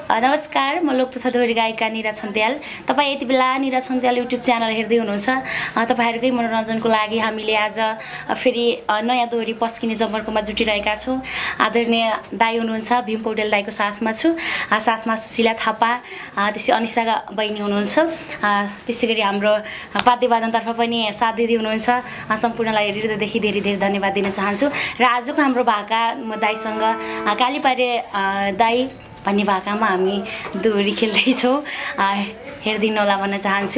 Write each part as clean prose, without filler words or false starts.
नमस्कार, म लोकप्रथा दोहोरी गायिका निरा छन्त्याल। तपाईँ यति बेला निरा छन्त्याल युट्युब च्यानल हेर्दै हुनुहुन्छ। तपाईँहरूकै मनोरञ्जनको लागि हामीले आज फेरि नयाँ दोहोरी पस्किने जमर्कोमा जुटिरहेका छौँ। आदरणीय दाई हुनुहुन्छ, भीम पौडेल दाईको साथमा छु। साथमा सुशीला थापा, त्यसै अनिसा बहिनी हुनुहुन्छ। त्यसै गरी हाम्रो वाद्यवादनतर्फ पनि साथ दिँदै हुनुहुन्छ। सम्पूर्णलाई हृदयदेखि धेरै धेरै धन्यवाद दिन चाहन्छु। र आजको हाम्रो भाका दाईसँग कालीपारे दाई भन्ने भाकामा हामी दोहोरी खेल्दैछौँ। हेरिदिनु होला भन्न चाहन्छु।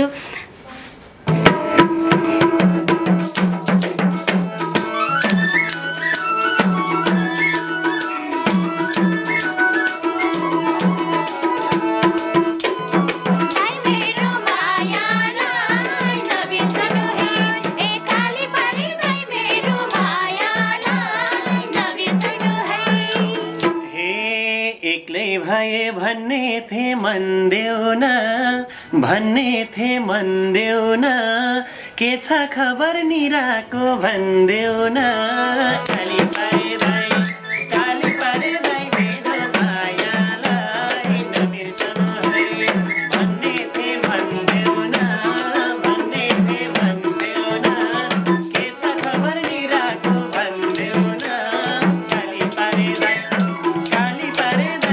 भए भन्ने थे मन देउन, भन्ने थे मन देउन, के छ खबर निराको भन्देउन। काली पारे दाई, काली पारे दाई मेरो मायालाई नबिर्सनु है। भन्ने थे मन देउन, भन्ने थे मन देउन, के छ खबर निराको भन्देउन। काली पारे दाई, काली पारे दाई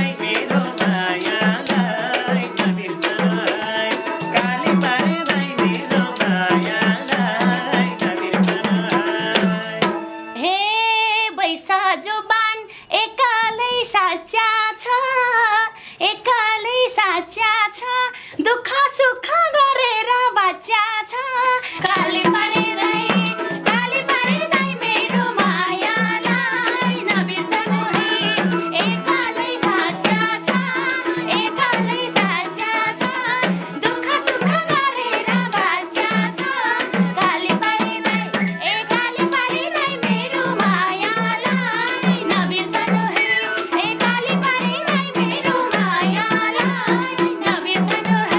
दुःख सुख गरेर बच्चा छ। काली पारे दाई, काली पारे दाई मेरो मायालाई नबिर्सनु है। एकालै साचा छ, एकालै साचा छ, दुःख सुख गरेर बच्चा छ। काली पारे दाई, काली पारे दाई मेरो मायालाई नबिर्सनु है। काली पारे दाई मेरो मायालाई नबिर्सनु है।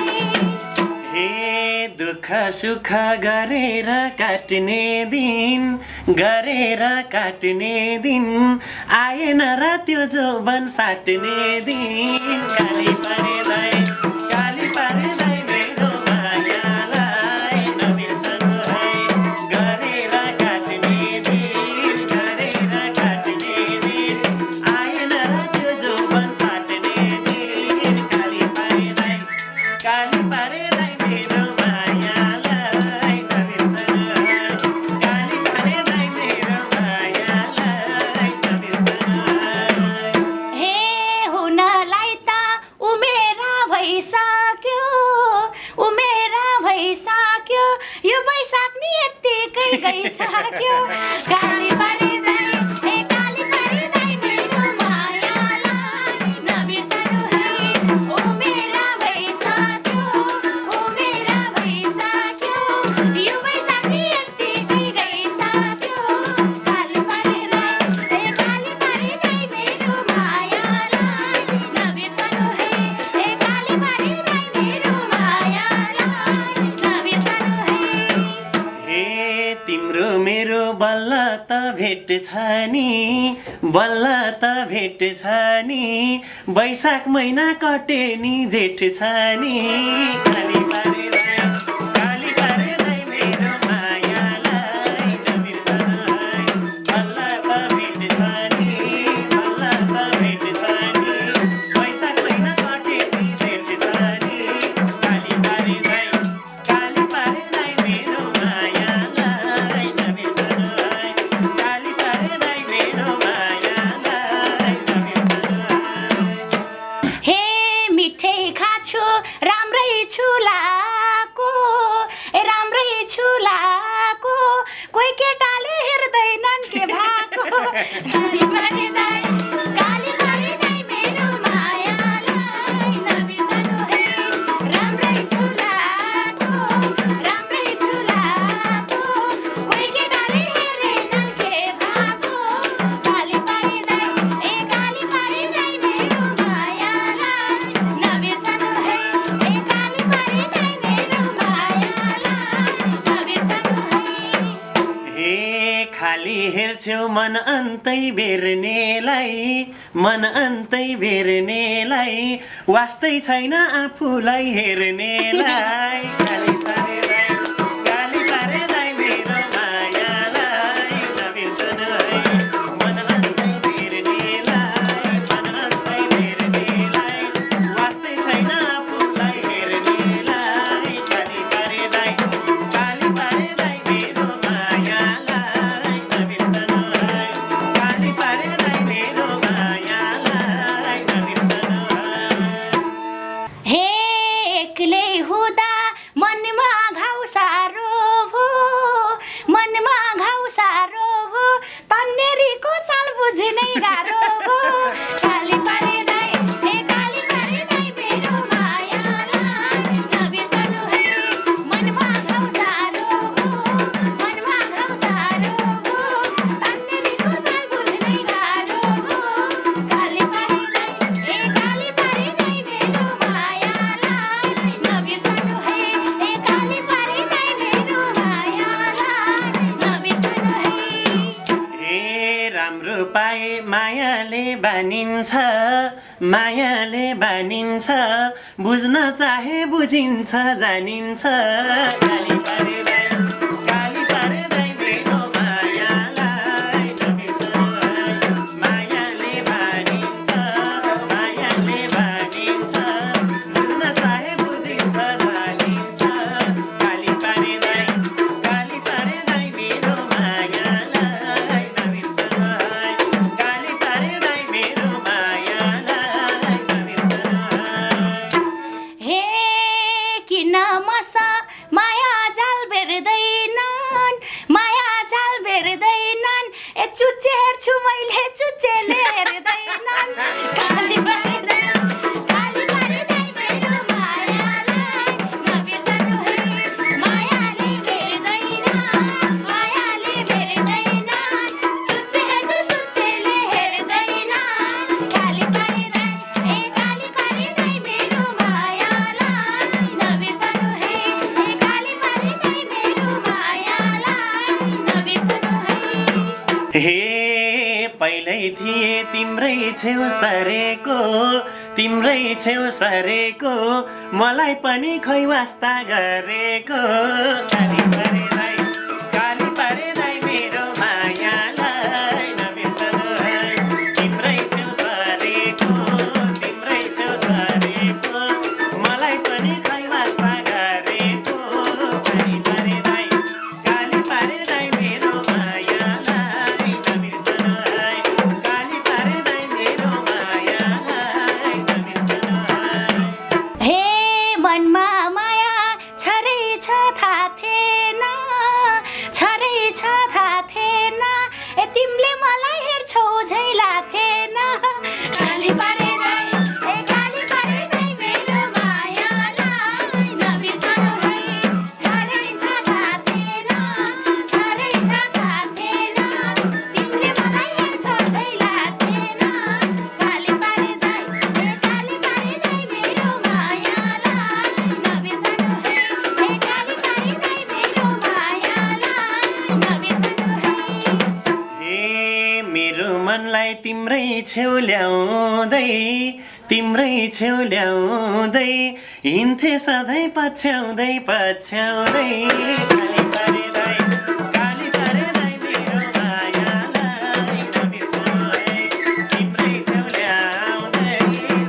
दुःख सुख गरेर काट्ने दिन, गरेर काट्ने दिन, आएन र त्यो जोबन साट्ने दिन। काली पारे दाई, काली पारे दाई मेरो मायालाई नबिर्सनु है। गरेर काट्ने दिन, गरेर काट्ने दिन, आएन र त्यो जोबन साट्ने दिन। काली पारे दाई, काली पारे दाई मेरो मायालाई नबिर्सनु है। काली पारे दाई मेरो मायालाई नबिर्सनु है। हे हुनलाई त उमेरा भइसक्यो, उमेरा भइसक्यो, यो वैशाख नि यत्तिकै गइसक्यो। काली पारे दाई, काली पारे दाई मेरो मायालाई नबिर्सनु है। उमेरा भइसक्यो, उमेरा भइसक्यो, यो वैशाख नि यत्तिकै गइसक्यो। काली पारे दाई, काली पारे दाई मेरो मायालाई नबिर्सनु है। काली पारे दाई मेरो मायालाई नबिर्सनु है। हे तिम्रो मेरो बल्ल त भेट छ नि, बल्ल त भेट छ नि, वैशाख महिना कटे नि जेठ छ नि। काली पारे दाई, काली पारे दाई मेरो मायालाई नबिर्सनु है। बल्ल त भेट छ नि, बल्ल त भेट छ नि, वैशाख महिना कटे नि जेठ छ नि। काली पारे दाई, काली पारे दाई मेरो मायालाई नबिर्सनु है। काली पारे दाई मेरो मायालाई नबिर्सनु है। हे मिठै खाछु राम्रै छु लाको, राम्रै छु लाको, कोही केटाले हेर्दैनन् के भएको। काली पारे दाई, काली पारे दाई मेरो मायालाई नबिर्सनु है। राम्रै छु लाको, राम्रै छु लाको, कोही केटाले हेर्दैनन् के भएको। काली पारे दाई, काली पारे दाई मेरो मायालाई नबिर्सनु है। काली पारे दाई मेरो मायालाई नबिर्सनु है। हे खाली हेर्छौ मन अन्तै बेर्नेलाई मन अन्तै बेर्नेलाई वास्तै छैन आफूलाई हेर्नेलाई गाली पारेलाई मेरो मायालाई नबिर्सनु है मन अन्तै बेर्नेलाई मन अन्तै बेर्नेलाई वास्तै छैन आफूलाई हेर्नेलाई गाली पारेलाई मेरो मायालाई नबिर्सनु है गाली पारेलाई मेरो मायालाई नबिर्सनु हे एक्लै हुँदा मनमा घाउ सारो हो मनमा घाउ सारो हो तन्नेरीको चाल बुझ्नै गाह्रो हो गाली पारेलाई मेरो मायालाई नबिर्सनु है मनमा घाउ सारो हो मनमा घाउ सारो हो तन्नेरीको चाल बुझ्नै गाह्रो हो गाली पारेलाई मेरो मायालाई नबिर्सनु है गाली पारेलाई मेरो मायालाई नबिर्सनु है हे राम्रो पाए मायाले बानिन्छ बुझ्न चाहे बुझिन्छ जानिन्छ गाली पारेलाई मेरो मायालाई नबिर्सनु है मायाले बानिन्छ बुझ्न चाहे बुझिन्छ जानिन्छ गाली पारेलाई मेरो मायालाई नबिर्सनु है गाली पारेलाई मेरो मायालाई नबिर्सनु हे किन मसा माया जाल बेर्दैनन् ए चुच्चे हेर्छु मैले चुच्चेले हेर्दैनन् गाली पारेलाई मेरो मायालाई नबिर्सनु है मायाले बेर्दैनन् चुच्चे हेर्छु चुच्चेले हेर्दैनन् गाली पारेलाई मेरो मायालाई नबिर्सनु है गाली पारेलाई मेरो मायालाई नबिर्सनु है हे पहिल्यै थिए तिम्रै छेउ सरेको मलाई पनि खै वास्ता गरेको गाली पारेलाई मेरो मायालाई नबिर्सनु है तिम्रै छेउ सरेको मलाई पनि खै वास्ता गरेको गाली पारेलाई मेरो मायालाई नबिर्सनु है गाली पारेलाई मेरो मायालाई नबिर्सनु है हे मनमा माया छरै छ थाहा थिएन ए तिमीले मलाई हेर्छौ झै लाथेन गाली पारेलाई मेरो मायालाई नबिर्सनु है छरै छ थाहा थिएन तिमीले मलाई हेर्छौ झै लाथेन गाली पारेलाई मेरो मायालाई नबिर्सनु है गाली पारेलाई मेरो मायालाई नबिर्सनु है हे मेरो मनलाई तिम्रै छेउ ल्याउँदै हिँड्थे सधैँ पछ्याउँदै गाली पारेलाई मेरो मायालाई नबिर्सनु है तिम्रै छेउ ल्याउँदै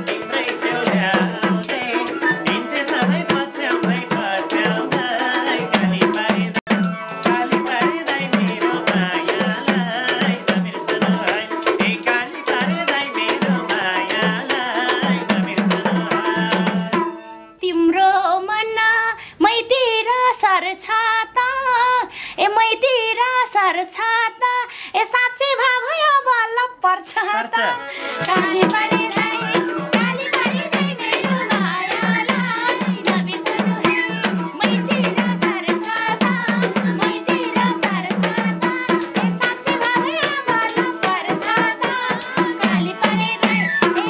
हिँड्थे सधैँ पछ्याउँदै गाली पारेलाई मेरो मायालाई नबिर्सनु है गाली पारेलाई मेरो मायालाई नबिर्सनु है तिम्रो मन मैतिर सर्छ त ए साँच्चै भाव भयो बल्ल पर्छ त गाली पारेलाई मेरो मायालाई नबिर्सनु है मैतिर सर्छ त ए साँच्चै भाव भयो बल्ल पर्छ त गाली पारेलाई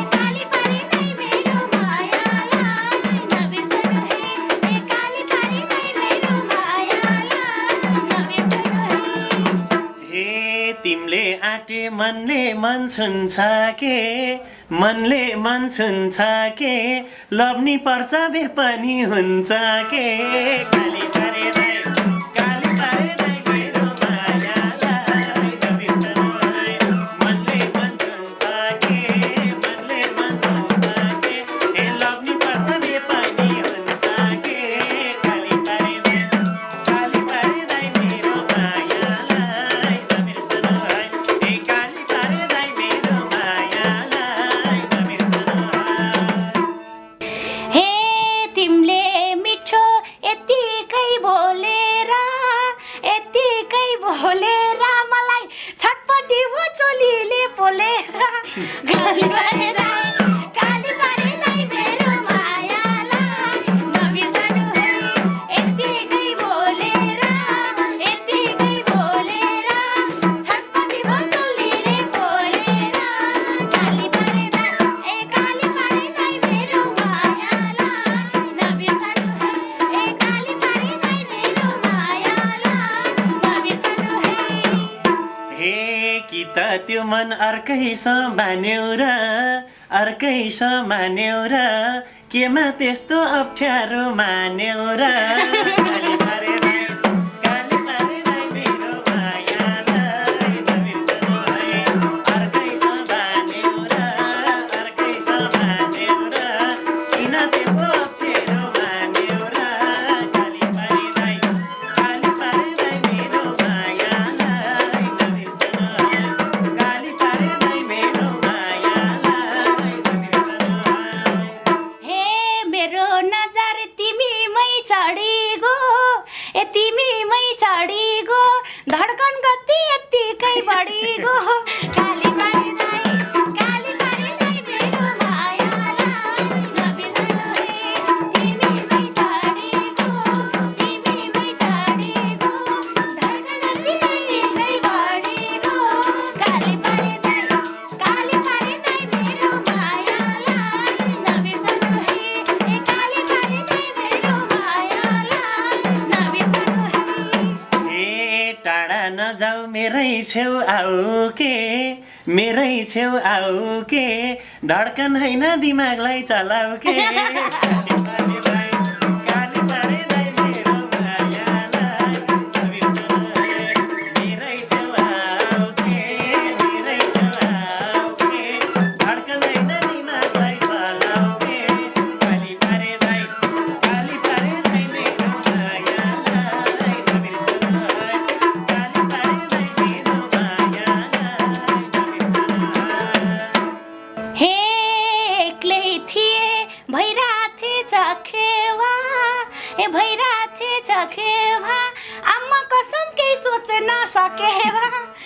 मेरो मायालाई नबिर्सनु है गाली पारेलाई मेरो मायालाई नबिर्सनु है हे तिमीले आँटे मनले मन छुन्छ के मनले मन छुन्छ के लब्नी पर्छ बे पनि हुन्छ के काली पारे दाइ काली पारे दाइ मेरो मायालाई नबिर्सनु है मनले मन छुन्छ के मनले मन छुन्छ के ए लब्नी पर्छ बे पनि हुन्छ के काली पारे दाइ मेरो मायालाई नबिर्सनु है ए काली पारे दाइ मेरो मायालाई नबिर्सनु है हे तिमीले मिठो यतिकै बोलेर मलाई छटपटी हो चोलीले पोलेर काली पारे दाइ मेरो मायालाई नबिर्सनु है यतिकै बोलेर छटपटी हो चोलीले पोलेर काली पारे दाइ मेरो मायालाई नबिर्सनु है ए काली पारे दाइ मेरो मायालाई नबिर्सनु है हे कि त त्यो मन अर्कैसँग मान्यौ र केमा त्यस्तो अप्ठ्यारो मान्यौ र काली पारे दाइ मेरो मायालाई नबिर्सनु है अर्कैसँग मान्यौ र किन त्यस्तो अप्ठ्यारो मान्यौ र काली पारे दाइ मेरो मायालाई नबिर्सनु है काली पारे दाइ मेरो मायालाई नबिर्सनु है हे मेरो नजर तिमीमै चढी गो धड्कन गति यत्तिकै बढी गो काली पारे दाइ मेरो मायालाई नबिर्सनु है तिमीमै चढी गो धड्कन गति यत्तिकै बढी गो काली पारे दाइ मेरो मायालाई नबिर्सनु है ए काली पारे दाइ मेरो मायालाई नबिर्सनु है ए टाढा नजाऊ मेरै छेउ आऊ के धड्कन होइन दिमागलाई चलाऊ के काली पारे दाइ मेरो मायालाई नबिर्सनु है मेरै छेउ आऊ के धड्कन होइन दिमागलाई चलाऊ के काली पारे दाइ मेरो मायालाई नबिर्सनु है काली पारे दाइ मेरो मायालाई नबिर्सनु है हे एक्लै थिए भइराथे चखेवा आमा कसम केही सोच्न सकेवा